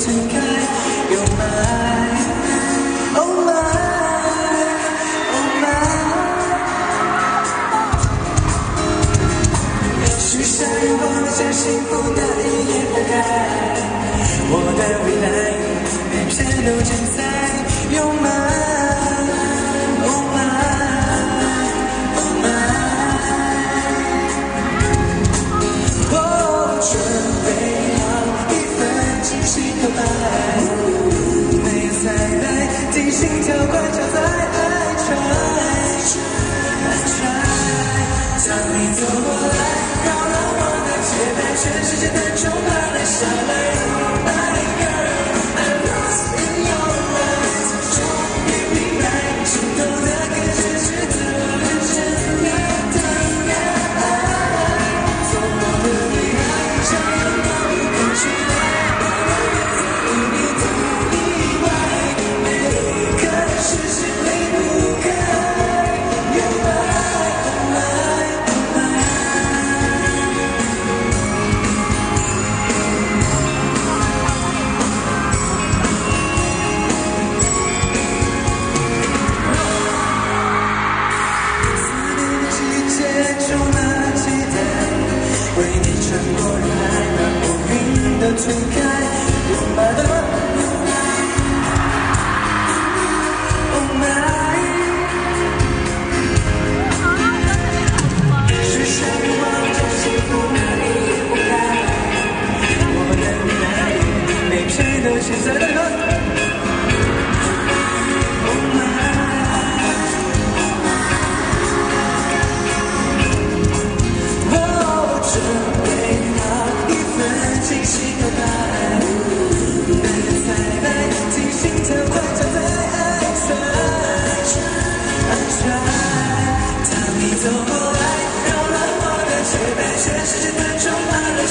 推开。You're mine, oh my, oh my。许下愿望，将幸福那一夜打开，我的未来每片都精彩。You're mine, oh my, oh my。准备好一份惊喜告白，没有彩排，听心跳快跳在爱try，当你走过来，扰乱我的节拍，全世界的钟摆落下来。My girl, I'm lost in your eyes， 终于明白，心动的感觉值得认真的等待。做我的你。想要那不可取代，我的日子与你都意外，每一刻事情离不开。You're mine, oh my, oh my。思念的季节充满期待，为你穿过人海，把乌云都推开。You're mine, oh my。许下愿望，将幸福那一夜打开，我的未来每片都写在那个。Oh my。我准备好一份惊喜告白，没有彩排，听心跳快跳在爱try，当你走过来，扰乱我的节拍，全世界的钟摆。